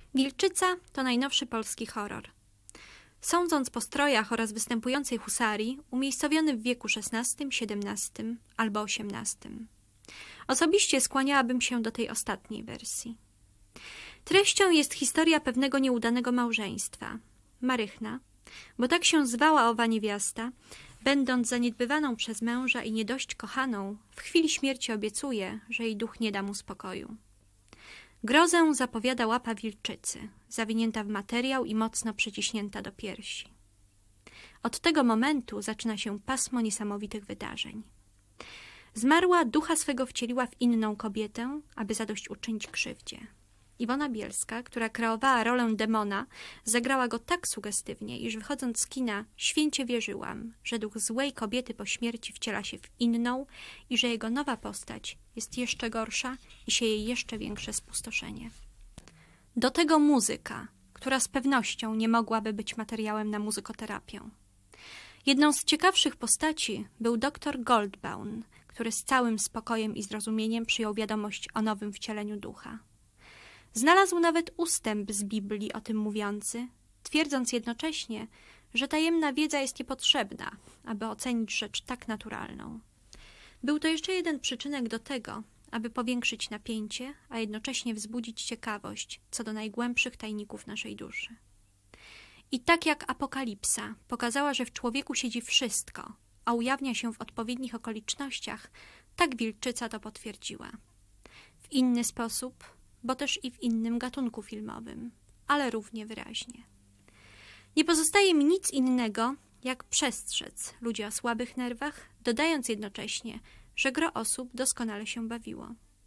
Wilczyca to najnowszy polski horror. Sądząc po strojach oraz występującej husarii, umiejscowiony w wieku XVI, XVII albo XVIII. Osobiście skłaniałabym się do tej ostatniej wersji. Treścią jest historia pewnego nieudanego małżeństwa. Marychna, bo tak się zwała owa niewiasta, będąc zaniedbywaną przez męża i nie dość kochaną, w chwili śmierci obiecuje, że jej duch nie da mu spokoju. Grozę zapowiada łapa wilczycy, zawinięta w materiał i mocno przyciśnięta do piersi. Od tego momentu zaczyna się pasmo niesamowitych wydarzeń. Zmarła ducha swego wcieliła w inną kobietę, aby zadośćuczynić krzywdzie. Iwona Bielska, która kreowała rolę demona, zagrała go tak sugestywnie, iż wychodząc z kina święcie wierzyłam, że duch złej kobiety po śmierci wciela się w inną i że jego nowa postać jest jeszcze gorsza i sieje jeszcze większe spustoszenie. Do tego muzyka, która z pewnością nie mogłaby być materiałem na muzykoterapię. Jedną z ciekawszych postaci był dr Goldbaum, który z całym spokojem i zrozumieniem przyjął wiadomość o nowym wcieleniu ducha. Znalazł nawet ustęp z Biblii o tym mówiący, twierdząc jednocześnie, że tajemna wiedza jest niepotrzebna, aby ocenić rzecz tak naturalną. Był to jeszcze jeden przyczynek do tego, aby powiększyć napięcie, a jednocześnie wzbudzić ciekawość co do najgłębszych tajników naszej duszy. I tak jak apokalipsa pokazała, że w człowieku siedzi wszystko, a ujawnia się w odpowiednich okolicznościach, tak wilczyca to potwierdziła. W inny sposób, bo też i w innym gatunku filmowym, ale równie wyraźnie. Nie pozostaje mi nic innego, jak przestrzec ludzi o słabych nerwach, dodając jednocześnie, że gro osób doskonale się bawiło.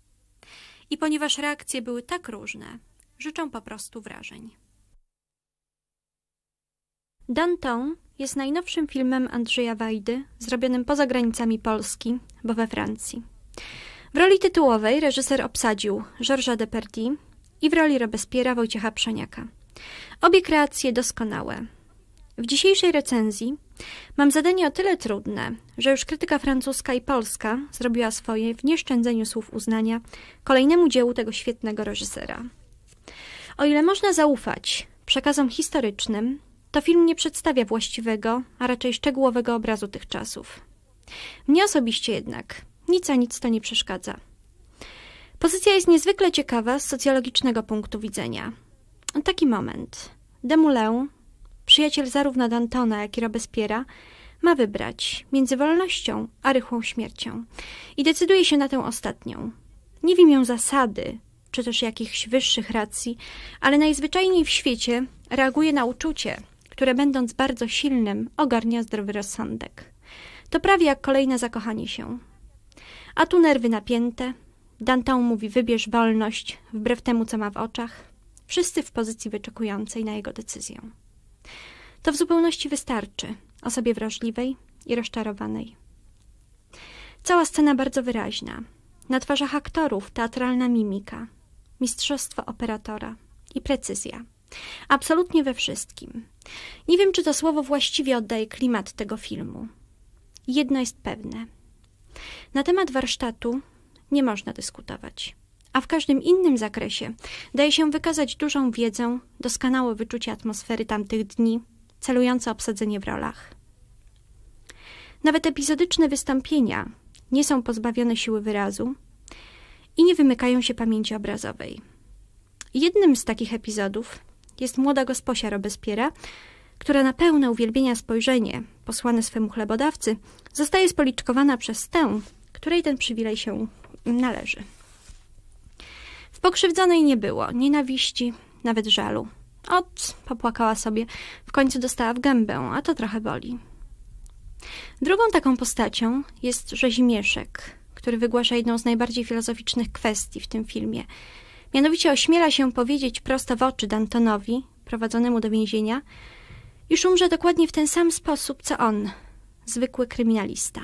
I ponieważ reakcje były tak różne, życzę po prostu wrażeń. Danton jest najnowszym filmem Andrzeja Wajdy, zrobionym poza granicami Polski, bo we Francji. W roli tytułowej reżyser obsadził Georgesa Depardieu i w roli Robespiera Wojciecha Przoniaka. Obie kreacje doskonałe. W dzisiejszej recenzji mam zadanie o tyle trudne, że już krytyka francuska i polska zrobiła swoje w nieszczędzeniu słów uznania kolejnemu dziełu tego świetnego reżysera. O ile można zaufać przekazom historycznym, to film nie przedstawia właściwego, a raczej szczegółowego obrazu tych czasów. Mnie osobiście jednak nic a nic to nie przeszkadza. Pozycja jest niezwykle ciekawa z socjologicznego punktu widzenia. Taki moment. Desmoulins, przyjaciel zarówno Dantona, jak i Robespiera, ma wybrać między wolnością a rychłą śmiercią i decyduje się na tę ostatnią. Nie w imię zasady, czy też jakichś wyższych racji, ale najzwyczajniej w świecie reaguje na uczucie, które będąc bardzo silnym, ogarnia zdrowy rozsądek. To prawie jak kolejne zakochanie się. A tu nerwy napięte, Danton mówi wybierz wolność, wbrew temu co ma w oczach, wszyscy w pozycji wyczekującej na jego decyzję. To w zupełności wystarczy osobie wrażliwej i rozczarowanej. Cała scena bardzo wyraźna. Na twarzach aktorów teatralna mimika, mistrzostwo operatora i precyzja. Absolutnie we wszystkim. Nie wiem, czy to słowo właściwie oddaje klimat tego filmu. Jedno jest pewne. Na temat warsztatu nie można dyskutować, a w każdym innym zakresie daje się wykazać dużą wiedzę, doskonałe wyczucie atmosfery tamtych dni, celujące obsadzenie w rolach. Nawet epizodyczne wystąpienia nie są pozbawione siły wyrazu i nie wymykają się pamięci obrazowej. Jednym z takich epizodów jest młoda gosposia Robespiera, która na pełne uwielbienia spojrzenie, posłane swemu chlebodawcy, zostaje spoliczkowana przez tę, której ten przywilej się należy. W pokrzywdzonej nie było nienawiści, nawet żalu. Popłakała sobie, w końcu dostała w gębę, a to trochę boli. Drugą taką postacią jest Rzezimieszek, który wygłasza jedną z najbardziej filozoficznych kwestii w tym filmie. Mianowicie ośmiela się powiedzieć prosto w oczy Dantonowi, prowadzonemu do więzienia, iż umrze dokładnie w ten sam sposób, co on, zwykły kryminalista.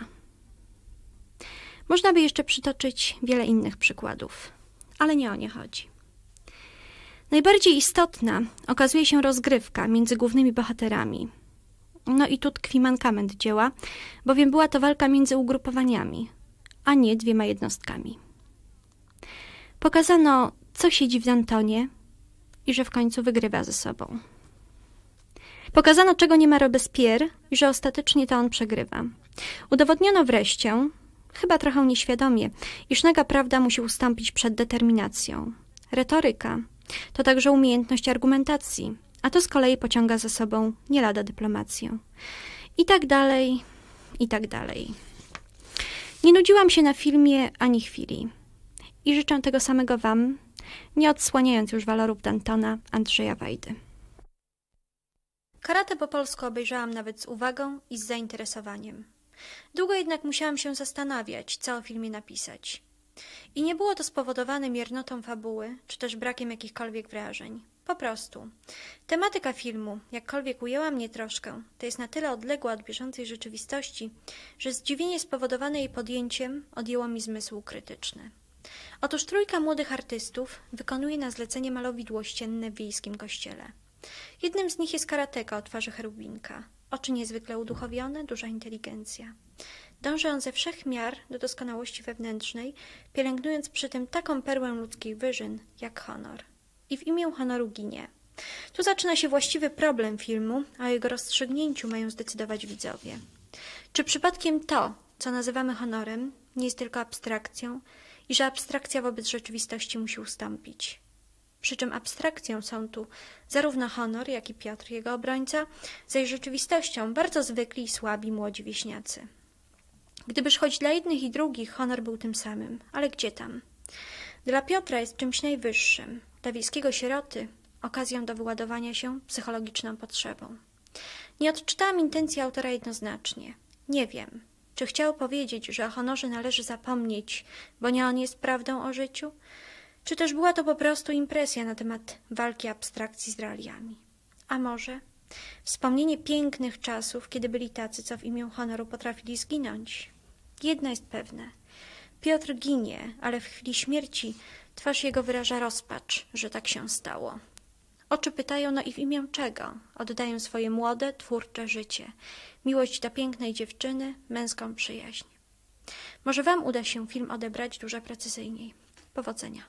Można by jeszcze przytoczyć wiele innych przykładów, ale nie o nie chodzi. Najbardziej istotna okazuje się rozgrywka między głównymi bohaterami. No i tu tkwi mankament dzieła, bowiem była to walka między ugrupowaniami, a nie dwiema jednostkami. Pokazano, co siedzi w Dantonie i że w końcu wygrywa ze sobą. Pokazano, czego nie ma Robespierre i że ostatecznie to on przegrywa. Udowodniono wreszcie, chyba trochę nieświadomie, iż naga prawda musi ustąpić przed determinacją. Retoryka to także umiejętność argumentacji, a to z kolei pociąga za sobą nie lada dyplomację. I tak dalej, i tak dalej. Nie nudziłam się na filmie ani chwili. I życzę tego samego wam, nie odsłaniając już walorów Dantona Andrzeja Wajdy. Karate po polsku obejrzałam nawet z uwagą i z zainteresowaniem. Długo jednak musiałam się zastanawiać, co o filmie napisać. I nie było to spowodowane miernotą fabuły, czy też brakiem jakichkolwiek wrażeń. Po prostu. Tematyka filmu, jakkolwiek ujęła mnie troszkę, to jest na tyle odległa od bieżącej rzeczywistości, że zdziwienie spowodowane jej podjęciem odjęło mi zmysł krytyczny. Otóż trójka młodych artystów wykonuje na zlecenie malowidło ścienne w wiejskim kościele. Jednym z nich jest karateka o twarzy cherubinka. Oczy niezwykle uduchowione, duża inteligencja. Dąży on ze wszech miar do doskonałości wewnętrznej, pielęgnując przy tym taką perłę ludzkich wyżyn jak honor. I w imię honoru ginie. Tu zaczyna się właściwy problem filmu, a o jego rozstrzygnięciu mają zdecydować widzowie. Czy przypadkiem to, co nazywamy honorem, nie jest tylko abstrakcją i że abstrakcja wobec rzeczywistości musi ustąpić? Przy czym abstrakcją są tu zarówno honor, jak i Piotr, jego obrońca, zaś rzeczywistością bardzo zwykli i słabi młodzi wieśniacy. Gdybyż choć dla jednych i drugich honor był tym samym, ale gdzie tam? Dla Piotra jest czymś najwyższym, dla wiejskiego sieroty okazją do wyładowania się psychologiczną potrzebą. Nie odczytałam intencji autora jednoznacznie. Nie wiem, czy chciał powiedzieć, że o honorze należy zapomnieć, bo nie on jest prawdą o życiu, czy też była to po prostu impresja na temat walki abstrakcji z realiami. A może wspomnienie pięknych czasów, kiedy byli tacy, co w imię honoru potrafili zginąć. Jedno jest pewne. Piotr ginie, ale w chwili śmierci twarz jego wyraża rozpacz, że tak się stało. Oczy pytają, no i w imię czego? Oddają swoje młode, twórcze życie. Miłość do pięknej dziewczyny, męską przyjaźń. Może wam uda się film odebrać dużo precyzyjniej. Powodzenia.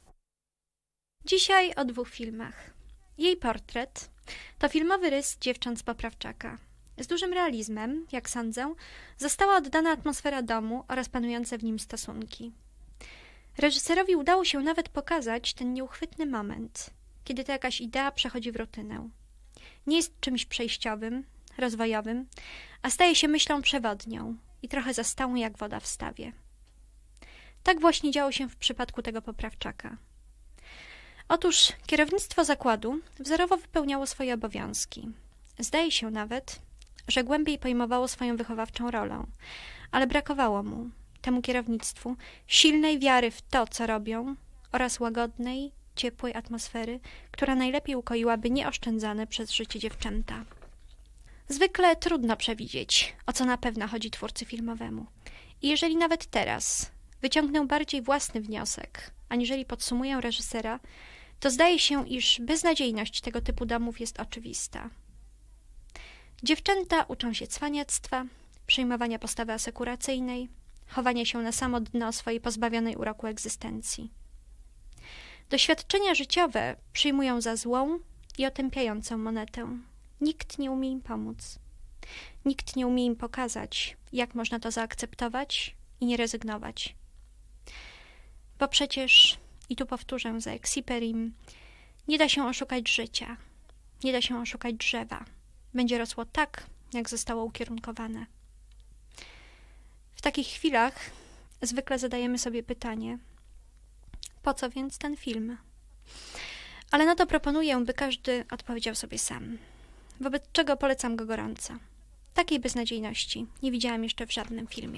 Dzisiaj o 2 filmach. Jej portret to filmowy rys dziewcząt z Poprawczaka. Z dużym realizmem, jak sądzę, została oddana atmosfera domu oraz panujące w nim stosunki. Reżyserowi udało się nawet pokazać ten nieuchwytny moment, kiedy to jakaś idea przechodzi w rutynę. Nie jest czymś przejściowym, rozwojowym, a staje się myślą przewodnią i trochę zastałą jak woda w stawie. Tak właśnie działo się w przypadku tego Poprawczaka. Otóż kierownictwo zakładu wzorowo wypełniało swoje obowiązki. Zdaje się nawet, że głębiej pojmowało swoją wychowawczą rolę, ale brakowało mu, temu kierownictwu, silnej wiary w to, co robią oraz łagodnej, ciepłej atmosfery, która najlepiej ukoiłaby nieoszczędzane przez życie dziewczęta. Zwykle trudno przewidzieć, o co na pewno chodzi twórcy filmowemu. I jeżeli nawet teraz wyciągnę bardziej własny wniosek, aniżeli podsumuję reżysera, to zdaje się, iż beznadziejność tego typu domów jest oczywista. Dziewczęta uczą się cwaniactwa, przyjmowania postawy asekuracyjnej, chowania się na samo dno swojej pozbawionej uroku egzystencji. Doświadczenia życiowe przyjmują za złą i otępiającą monetę. Nikt nie umie im pomóc. Nikt nie umie im pokazać, jak można to zaakceptować i nie rezygnować. Bo przecież, i tu powtórzę za Exuperym, nie da się oszukać życia, nie da się oszukać drzewa. Będzie rosło tak, jak zostało ukierunkowane. W takich chwilach zwykle zadajemy sobie pytanie, po co więc ten film? Ale na to proponuję, by każdy odpowiedział sobie sam. Wobec czego polecam go gorąco. Takiej beznadziejności nie widziałam jeszcze w żadnym filmie.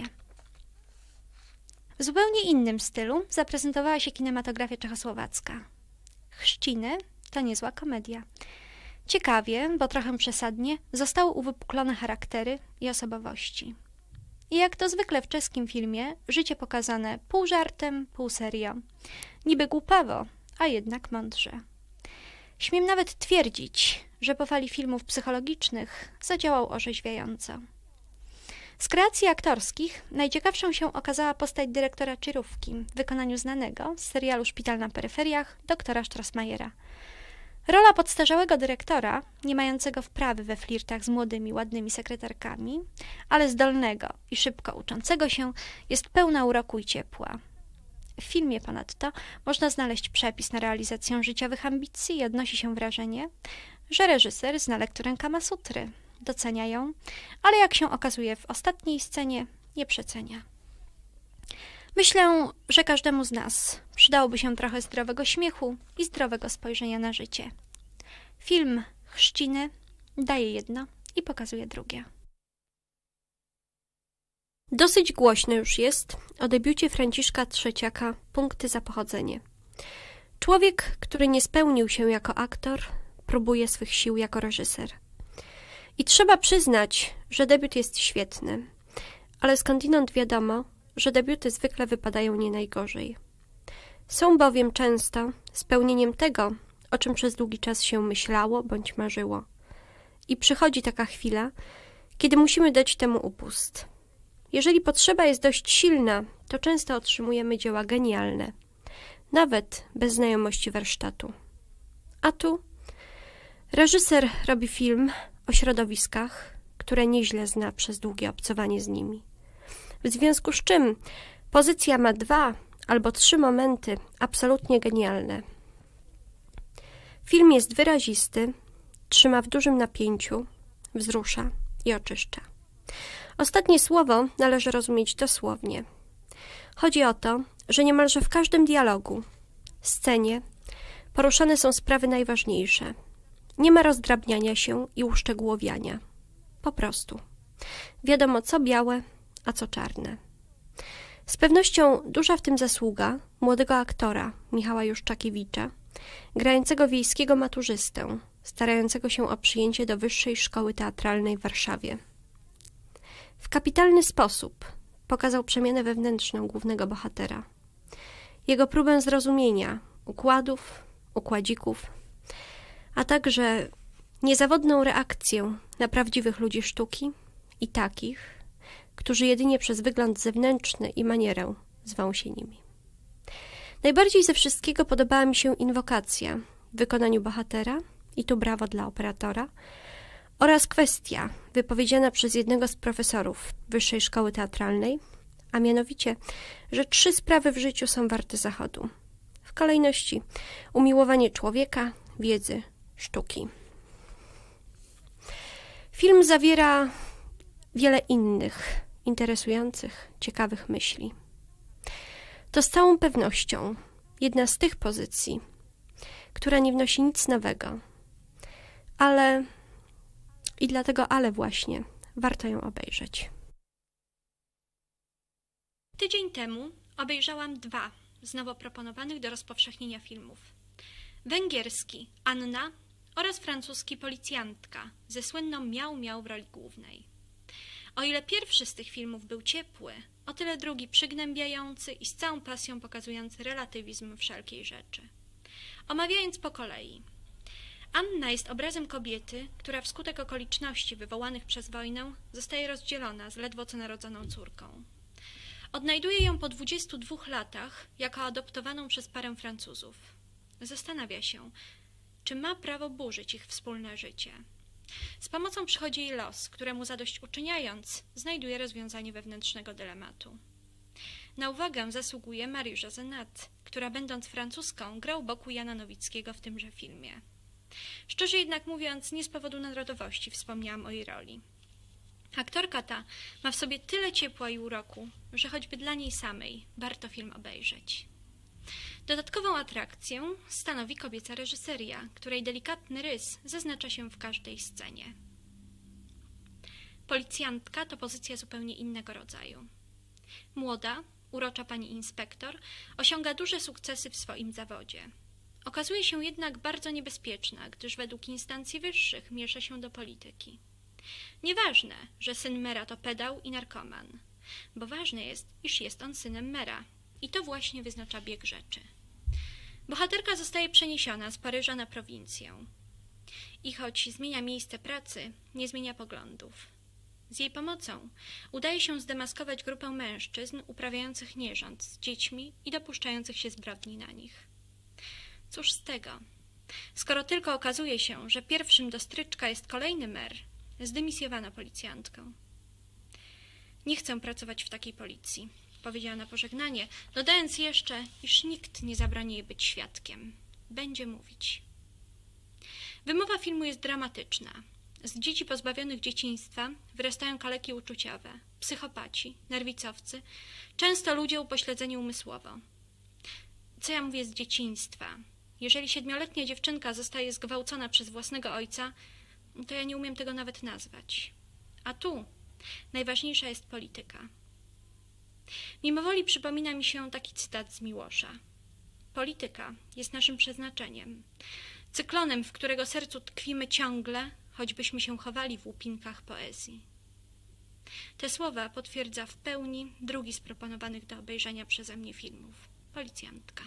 W zupełnie innym stylu zaprezentowała się kinematografia czechosłowacka. Chrzciny to niezła komedia. Ciekawie, bo trochę przesadnie, zostały uwypuklone charaktery i osobowości. I jak to zwykle w czeskim filmie, życie pokazane pół żartem, pół serio. Niby głupawo, a jednak mądrze. Śmiem nawet twierdzić, że po fali filmów psychologicznych zadziałał orzeźwiająco. Z kreacji aktorskich najciekawszą się okazała postać dyrektora Czyrówki w wykonaniu znanego z serialu Szpital na peryferiach doktora Strassmayera. Rola podstarzałego dyrektora, nie mającego wprawy we flirtach z młodymi, ładnymi sekretarkami, ale zdolnego i szybko uczącego się, jest pełna uroku i ciepła. W filmie ponadto można znaleźć przepis na realizację życiowych ambicji i odnosi się wrażenie, że reżyser zna lekturę Kama Sutry, docenia ją, ale jak się okazuje w ostatniej scenie, nie przecenia. Myślę, że każdemu z nas przydałoby się trochę zdrowego śmiechu i zdrowego spojrzenia na życie. Film Chrzciny daje jedno i pokazuje drugie. Dosyć głośno już jest o debiucie Franciszka Trzeciaka Punkty za pochodzenie. Człowiek, który nie spełnił się jako aktor, próbuje swych sił jako reżyser. I trzeba przyznać, że debiut jest świetny, ale skądinąd wiadomo, że debiuty zwykle wypadają nie najgorzej. Są bowiem często spełnieniem tego, o czym przez długi czas się myślało bądź marzyło. I przychodzi taka chwila, kiedy musimy dać temu upust. Jeżeli potrzeba jest dość silna, to często otrzymujemy dzieła genialne, nawet bez znajomości warsztatu. A tu reżyser robi film o środowiskach, które nieźle zna przez długie obcowanie z nimi. W związku z czym pozycja ma 2 albo 3 momenty absolutnie genialne. Film jest wyrazisty, trzyma w dużym napięciu, wzrusza i oczyszcza. Ostatnie słowo należy rozumieć dosłownie. Chodzi o to, że niemalże w każdym dialogu, scenie poruszane są sprawy najważniejsze. Nie ma rozdrabniania się i uszczegółowiania. Po prostu. Wiadomo, co białe, a co czarne. Z pewnością duża w tym zasługa młodego aktora Michała Juszczakiewicza, grającego wiejskiego maturzystę, starającego się o przyjęcie do Wyższej Szkoły Teatralnej w Warszawie. W kapitalny sposób pokazał przemianę wewnętrzną głównego bohatera. Jego próbę zrozumienia układów, układzików, a także niezawodną reakcję na prawdziwych ludzi sztuki i takich, którzy jedynie przez wygląd zewnętrzny i manierę zwą się nimi. Najbardziej ze wszystkiego podobała mi się inwokacja w wykonaniu bohatera, i tu brawo dla operatora, oraz kwestia wypowiedziana przez jednego z profesorów Wyższej Szkoły Teatralnej, a mianowicie, że 3 sprawy w życiu są warte zachodu. W kolejności umiłowanie człowieka, wiedzy, sztuki. Film zawiera wiele innych, interesujących, ciekawych myśli. To z całą pewnością jedna z tych pozycji, która nie wnosi nic nowego, ale i dlatego właśnie warto ją obejrzeć. Tydzień temu obejrzałam 2 z nowo proponowanych do rozpowszechnienia filmów. Węgierski Anna oraz francuski Policjantka ze słynną Miał Miał w roli głównej. O ile pierwszy z tych filmów był ciepły, o tyle drugi przygnębiający i z całą pasją pokazujący relatywizm wszelkiej rzeczy. Omawiając po kolei. Anna jest obrazem kobiety, która wskutek okoliczności wywołanych przez wojnę zostaje rozdzielona z ledwo co narodzoną córką. Odnajduje ją po 22 latach jako adoptowaną przez parę Francuzów. Zastanawia się, czy ma prawo burzyć ich wspólne życie. Z pomocą przychodzi jej los, któremu zadośćuczyniając znajduje rozwiązanie wewnętrznego dylematu. Na uwagę zasługuje Marie Josenat, która będąc francuską gra u boku Jana Nowickiego w tymże filmie. Szczerze jednak mówiąc, nie z powodu narodowości wspomniałam o jej roli. Aktorka ta ma w sobie tyle ciepła i uroku, że choćby dla niej samej warto film obejrzeć. Dodatkową atrakcję stanowi kobieca reżyseria, której delikatny rys zaznacza się w każdej scenie. Policjantka to pozycja zupełnie innego rodzaju. Młoda, urocza pani inspektor osiąga duże sukcesy w swoim zawodzie. Okazuje się jednak bardzo niebezpieczna, gdyż według instancji wyższych miesza się do polityki. Nieważne, że syn mera to pedał i narkoman, bo ważne jest, iż jest on synem mera i to właśnie wyznacza bieg rzeczy. Bohaterka zostaje przeniesiona z Paryża na prowincję i choć zmienia miejsce pracy, nie zmienia poglądów. Z jej pomocą udaje się zdemaskować grupę mężczyzn uprawiających nierząd z dziećmi i dopuszczających się zbrodni na nich. Cóż z tego? Skoro tylko okazuje się, że pierwszym do stryczka jest kolejny mer, zdymisjowano policjantkę. Nie chcę pracować w takiej policji, powiedziała na pożegnanie, dodając jeszcze, iż nikt nie zabroni jej być świadkiem. Będzie mówić. Wymowa filmu jest dramatyczna. Z dzieci pozbawionych dzieciństwa wyrastają kaleki uczuciowe, psychopaci, nerwicowcy, często ludzie upośledzeni umysłowo. Co ja mówię z dzieciństwa? Jeżeli 7-letnia dziewczynka zostaje zgwałcona przez własnego ojca, to ja nie umiem tego nawet nazwać. A tu najważniejsza jest polityka. Mimowoli przypomina mi się taki cytat z Miłosza. Polityka jest naszym przeznaczeniem, cyklonem, w którego sercu tkwimy ciągle, choćbyśmy się chowali w łupinkach poezji. Te słowa potwierdza w pełni drugi z proponowanych do obejrzenia przeze mnie filmów. Policjantka.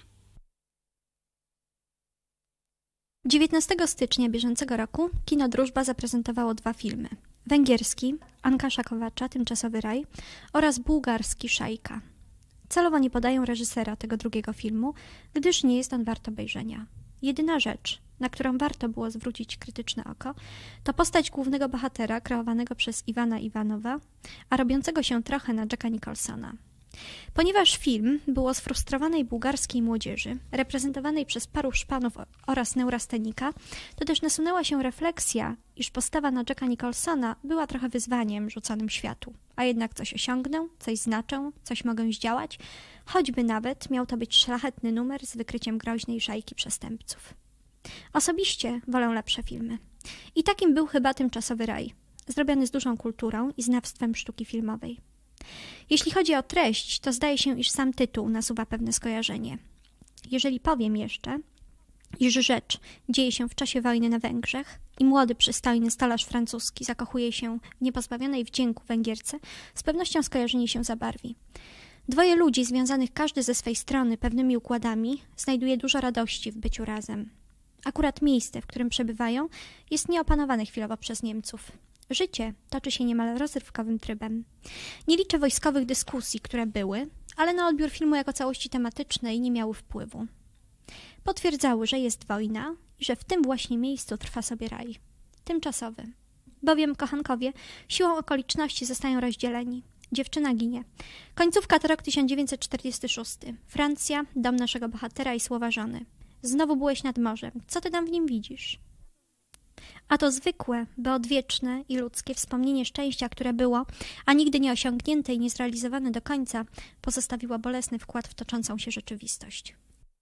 19 stycznia bieżącego roku Kino Drużba zaprezentowało 2 filmy. Węgierski Anka Szakowacza, Tymczasowy raj oraz bułgarski Szajka. Celowo nie podaję reżysera tego drugiego filmu, gdyż nie jest on wart obejrzenia. Jedyna rzecz, na którą warto było zwrócić krytyczne oko, to postać głównego bohatera kreowanego przez Iwana Iwanowa, a robiącego się trochę na Jacka Nicholsona. Ponieważ film był o sfrustrowanej bułgarskiej młodzieży, reprezentowanej przez paru szpanów oraz neurastenika, to też nasunęła się refleksja, iż postawa na Jacka Nicholsona była trochę wyzwaniem rzuconym światu. A jednak coś osiągnę, coś znaczę, coś mogę zdziałać, choćby nawet miał to być szlachetny numer z wykryciem groźnej szajki przestępców. Osobiście wolę lepsze filmy. I takim był chyba Tymczasowy raj, zrobiony z dużą kulturą i znawstwem sztuki filmowej. Jeśli chodzi o treść, to zdaje się, iż sam tytuł nasuwa pewne skojarzenie. Jeżeli powiem jeszcze, iż rzecz dzieje się w czasie wojny na Węgrzech i młody, przystojny stolarz francuski zakochuje się w niepozbawionej wdzięku Węgierce, z pewnością skojarzenie się zabarwi. 2 ludzi związanych każdy ze swej strony pewnymi układami znajduje dużo radości w byciu razem. Akurat miejsce, w którym przebywają, jest nieopanowane chwilowo przez Niemców. Życie toczy się niemal rozrywkowym trybem. Nie liczę wojskowych dyskusji, które były, ale na odbiór filmu jako całości tematycznej nie miały wpływu. Potwierdzały, że jest wojna i że w tym właśnie miejscu trwa sobie raj. Tymczasowy. Bowiem kochankowie siłą okoliczności zostają rozdzieleni. Dziewczyna ginie. Końcówka to rok 1946. Francja, dom naszego bohatera i słowa żony. Znowu byłeś nad morzem. Co ty tam w nim widzisz? A to zwykłe, by odwieczne i ludzkie wspomnienie szczęścia, które było, a nigdy nie osiągnięte i niezrealizowane do końca, pozostawiło bolesny wkład w toczącą się rzeczywistość.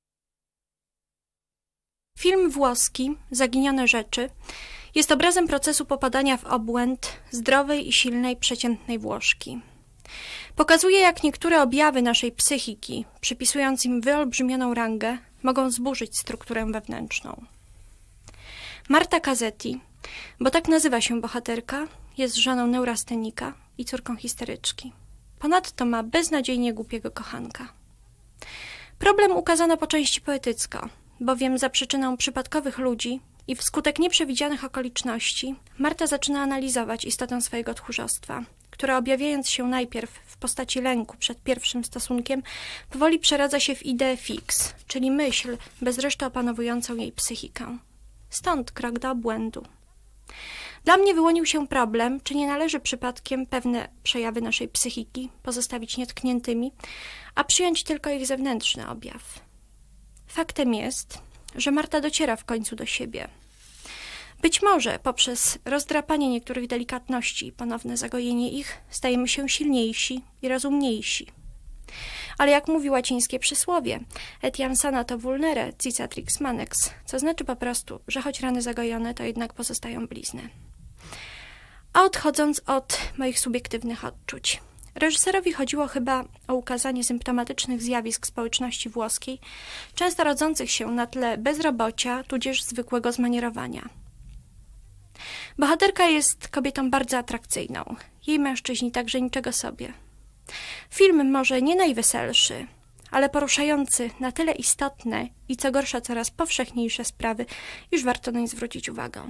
Film włoski Zaginione rzeczy jest obrazem procesu popadania w obłęd zdrowej i silnej, przeciętnej Włoszki. Pokazuje, jak niektóre objawy naszej psychiki, przypisując im wyolbrzymioną rangę, mogą zburzyć strukturę wewnętrzną. Marta Casetti, bo tak nazywa się bohaterka, jest żoną neurastenika i córką histeryczki. Ponadto ma beznadziejnie głupiego kochanka. Problem ukazano po części poetycko, bowiem za przyczyną przypadkowych ludzi i wskutek nieprzewidzianych okoliczności Marta zaczyna analizować istotę swojego tchórzostwa, które objawiając się najpierw w postaci lęku przed pierwszym stosunkiem, powoli przeradza się w ideę fix, czyli myśl bez reszty opanowującą jej psychikę. Stąd krok do obłędu. Dla mnie wyłonił się problem, czy nie należy przypadkiem pewne przejawy naszej psychiki pozostawić nietkniętymi, a przyjąć tylko ich zewnętrzny objaw. Faktem jest, że Marta dociera w końcu do siebie. Być może poprzez rozdrapanie niektórych delikatności i ponowne zagojenie ich stajemy się silniejsi i rozumniejsi. Ale jak mówi łacińskie przysłowie, etiam sana to vulnere, cicatrix manex, co znaczy po prostu, że choć rany zagojone, to jednak pozostają blizny. A odchodząc od moich subiektywnych odczuć, reżyserowi chodziło chyba o ukazanie symptomatycznych zjawisk społeczności włoskiej, często rodzących się na tle bezrobocia, tudzież zwykłego zmanierowania. Bohaterka jest kobietą bardzo atrakcyjną, jej mężczyźni także niczego sobie. Film może nie najweselszy, ale poruszający na tyle istotne i co gorsza coraz powszechniejsze sprawy, iż warto nań zwrócić uwagę.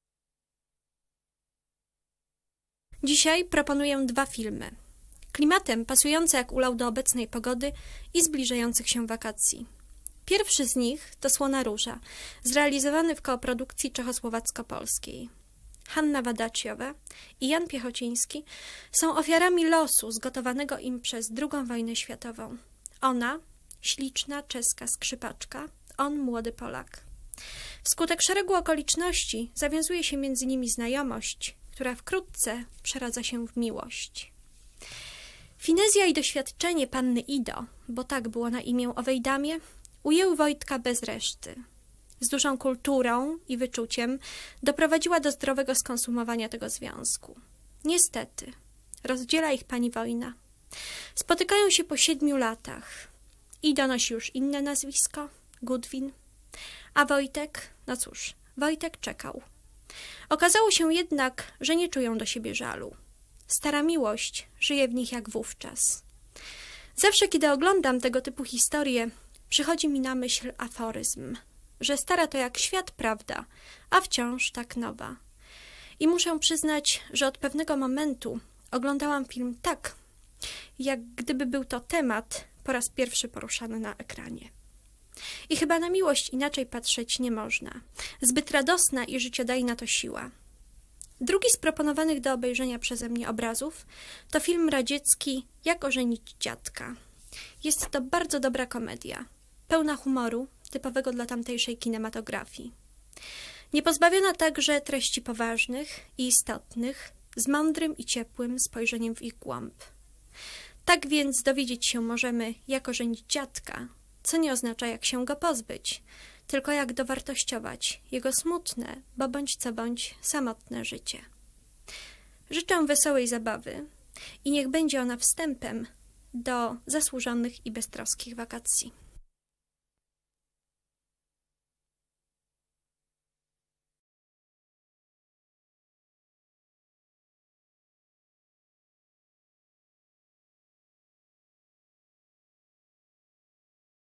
Dzisiaj proponuję 2 filmy. Klimatem pasujące jak ulał do obecnej pogody i zbliżających się wakacji. Pierwszy z nich to Słona Róża, zrealizowany w koprodukcji czechosłowacko-polskiej. Hanna Wadaciowa i Jan Piechociński są ofiarami losu zgotowanego im przez II wojnę światową. Ona, śliczna czeska skrzypaczka, on młody Polak. Wskutek szeregu okoliczności zawiązuje się między nimi znajomość, która wkrótce przeradza się w miłość. Finezja i doświadczenie panny Ido, bo tak było na imię owej damie, ujęły Wojtka bez reszty. Z dużą kulturą i wyczuciem doprowadziła do zdrowego skonsumowania tego związku. Niestety, rozdziela ich pani wojna. Spotykają się po 7 latach. Ido nosi już inne nazwisko, Gudwin, a Wojtek, no cóż, Wojtek czekał. Okazało się jednak, że nie czują do siebie żalu. Stara miłość żyje w nich jak wówczas. Zawsze, kiedy oglądam tego typu historie, przychodzi mi na myśl aforyzm, że stara to jak świat prawda, a wciąż tak nowa. I muszę przyznać, że od pewnego momentu oglądałam film tak, jak gdyby był to temat po raz pierwszy poruszany na ekranie. I chyba na miłość inaczej patrzeć nie można. Zbyt radosna i życiodajna to siła. Drugi z proponowanych do obejrzenia przeze mnie obrazów to film radziecki Jak ożenić dziadka. Jest to bardzo dobra komedia, pełna humoru, typowego dla tamtejszej kinematografii. Niepozbawiona także treści poważnych i istotnych, z mądrym i ciepłym spojrzeniem w ich głąb. Tak więc dowiedzieć się możemy, jak ożenić dziadka, co nie oznacza, jak się go pozbyć, tylko jak dowartościować jego smutne, bo bądź co bądź samotne życie. Życzę wesołej zabawy i niech będzie ona wstępem do zasłużonych i beztroskich wakacji.